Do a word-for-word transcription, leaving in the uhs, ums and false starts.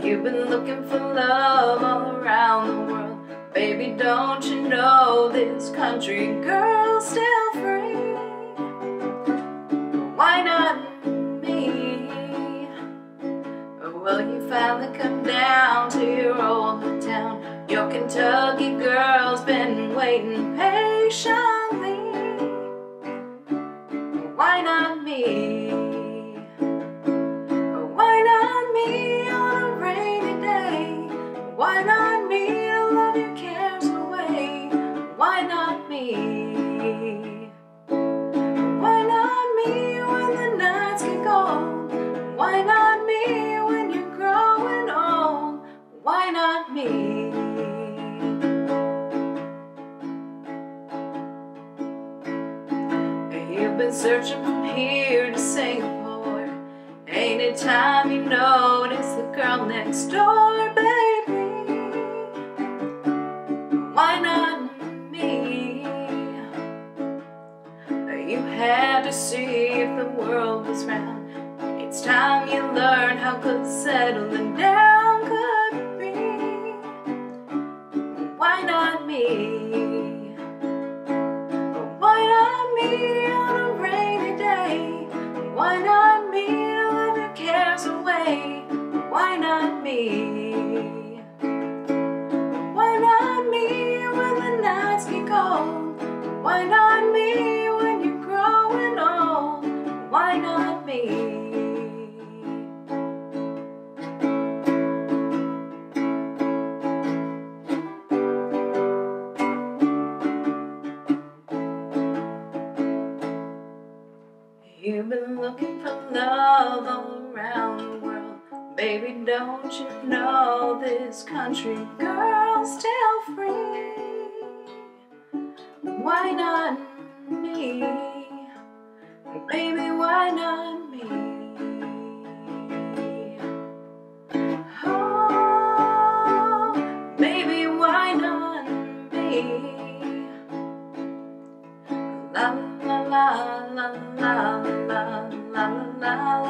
You've been looking for love all around the world. Baby, don't you know this country girl's still free? Why not me? Well, you finally come down to your old town. Your Kentucky girl's been waiting patiently. Why not me? Why not me on a rainy day? Why not me to love your cares away? Why not me? Why not me when the nights get cold? Why not me when you're growing old? Why not me? You've been searching from here to Singapore. Ain't it time you notice the girl next door, baby? Why not me? You had to see if the world was round. It's time you learn how good settling down could be. Why not me? Why not me on a rainy day? Why not me to love your cares away? Why not me? Why not me when the nights get cold? Why not me when you're growing old? Why not me? You've been looking for love all around the world. Baby, don't you know this country girl's still free? Why not me? Baby, why not me? Oh, baby, why not me? La la la la la la la la la.